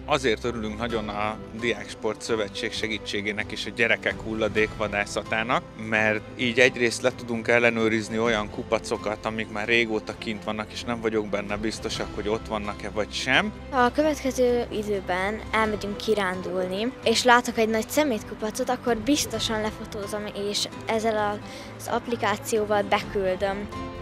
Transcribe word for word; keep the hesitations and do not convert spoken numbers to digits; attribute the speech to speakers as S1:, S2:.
S1: Azért örülünk nagyon a Diáksport Szövetség segítségének és a gyerekek hulladékvadászatának, mert így egyrészt le tudunk ellenőrizni olyan kupacokat, amik már régóta kint vannak, és nem vagyok benne biztosak, hogy ott vannak-e vagy sem.
S2: Ha a következő időben elmegyünk kirándulni, és látok egy nagy szemétkupacot, akkor biztosan lefotózom, és ezzel az applikációval beküldöm.